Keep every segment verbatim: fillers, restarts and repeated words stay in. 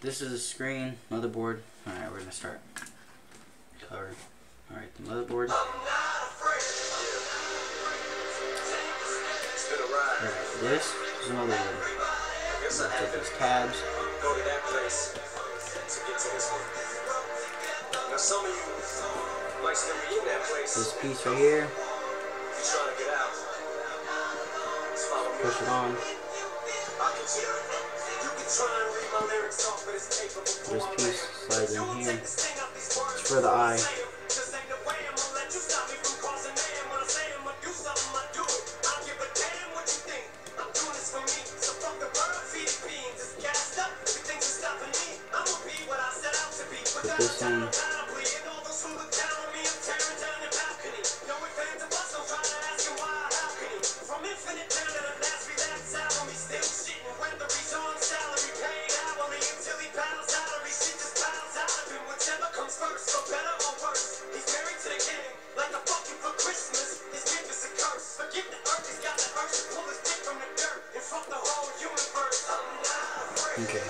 this is a screen, motherboard. Alright, we're gonna start. Cover. Alright, the motherboard. Alright, this is a motherboard. Lift up these tabs. Go to that place to get to this one. Now some of you might still be in that place. This piece right here. You're trying to get out. Just follow me. Push it on. I can see. You can try and read my lyrics off, but it's paper before This I piece land. slides in here. It's for the eye. Just ain't the way I'm gonna let you stop me from crossing man. When I say I'm gonna do something, I do it. I don't give a damn what you think. I'm doing this for me. So fuck the bird, feed it beans. It's gassed up. Everything's stopping me. I'm gonna be what I set out to be. But Put this in. Okay.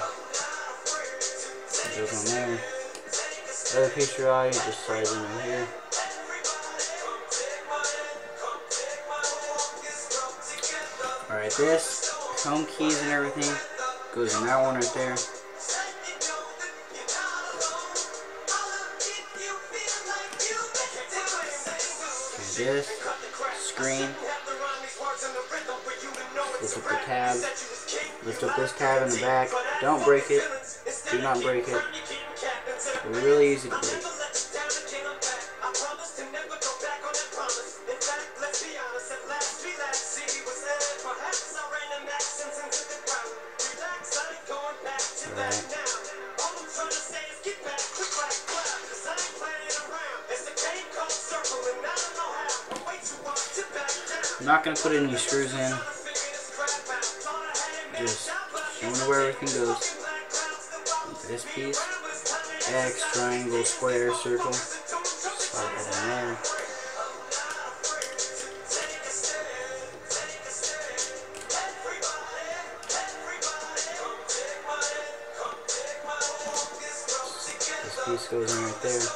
It goes on there. The other piece of your eye just slides in right here. Alright, this home keys and everything goes in that one right there. And this screen. Lift up the tab. Lift up this tab in the back. Don't break it. Do not break it. They're really easy to break. Alright. I'm not going to put any screws in. Just showing where everything goes. This piece, X, triangle, square, circle. Slide that in there. This piece goes in right there.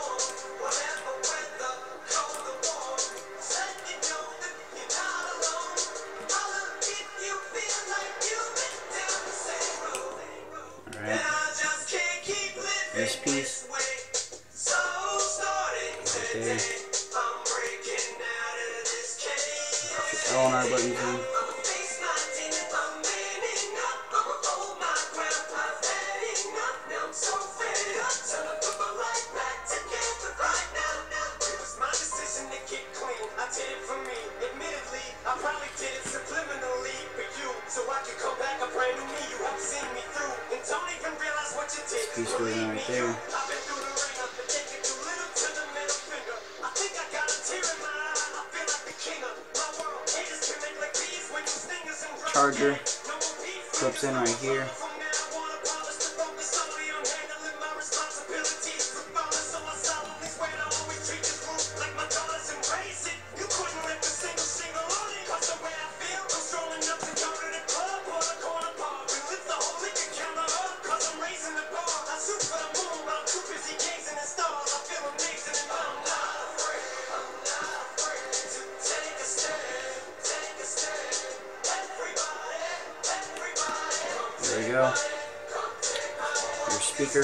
This piece right there. Put your L and R buttons in. This piece goes in right there. Charger clips in right here. There you go. Your speaker.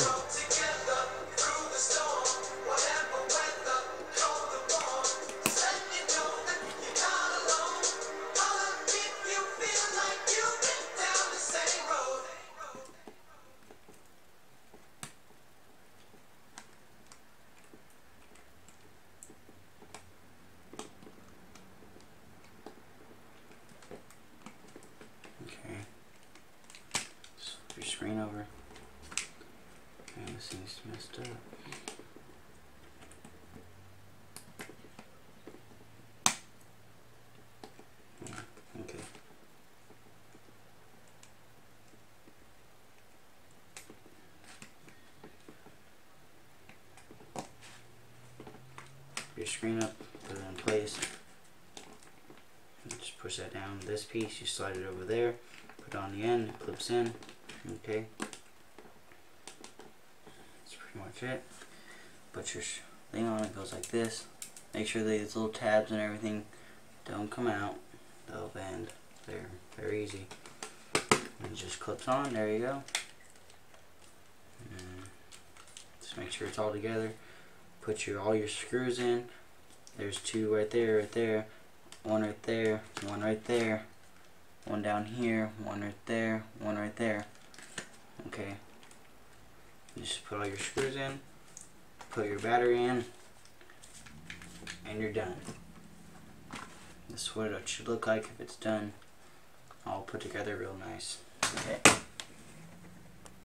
Your screen over. And this thing's messed up. Yeah, okay. Your screen up, put it in place. And just push that down. This piece, you slide it over there, put it on the end, it clips in. Okay. pretty much it. Put your thing on, it goes like this. Make sure that these little tabs and everything don't come out. They'll bend. They're very easy. And it just clips on. There you go. And just make sure it's all together. Put your all your screws in. There's two right there, right there. One right there. One right there. One down here. One right there. One right there. Okay. You just put all your screws in. Put your battery in. And you're done. This is what it should look like if it's done all put together real nice. Okay.